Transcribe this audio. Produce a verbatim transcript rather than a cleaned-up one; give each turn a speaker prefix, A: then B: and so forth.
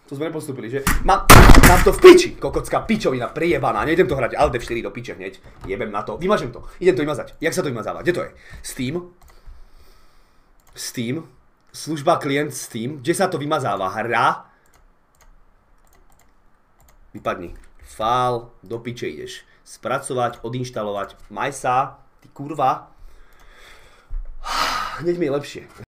A: To sme nepostúpili, že? Mám, mám to v piči, kokocká pičovina, prejebaná. Nejdem to hrať Alt F štyri do piče hneď. Jebem na to. Vymažem to. Idem to vymazať. Jak sa to vymazáva? Kde to je? Steam. Steam. Služba klient Steam. Kde sa to vymazáva? Hra. Vypadni. File. Do piče ideš. Spracovať, odinštalovať. Maj sa. Ty kurva. Hneď mi je lepšie.